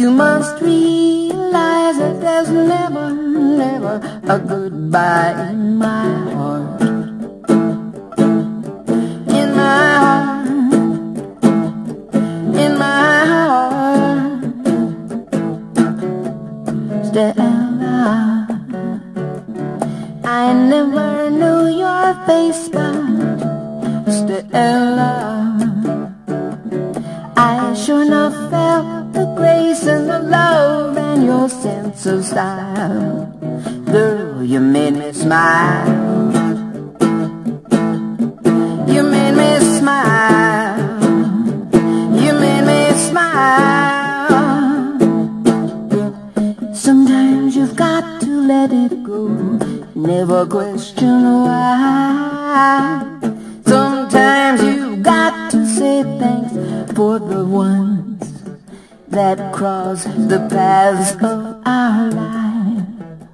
You must realize that there's never, never a goodbye in my heart. In my heart, in my heart. Stella, I never knew your face, but Stella, I sure enough felt the grace and the love and your sense of style. Girl, you made me smile. You made me smile. You made me smile. Sometimes you've got to let it go, never question why. Sometimes you've got to say thanks for the ones that cross the paths of our lives.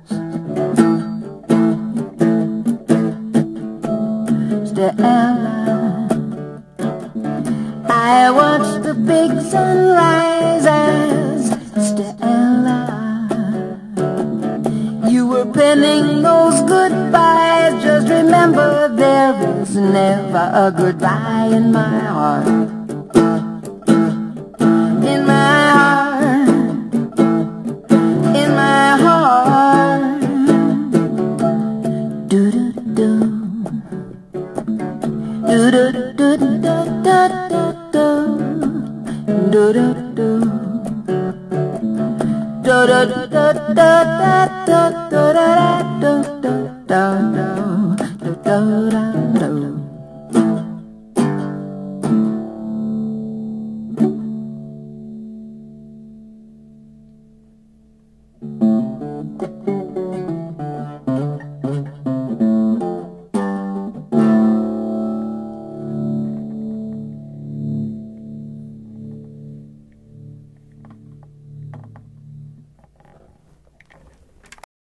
Stella, I watch the big sunrises. Stella, you were penning those goodbyes. Just remember, there is never a goodbye in my heart. In my heart, in my heart. Do do do, do do do do do do, do do do, do do do do do do do do do do do do do do.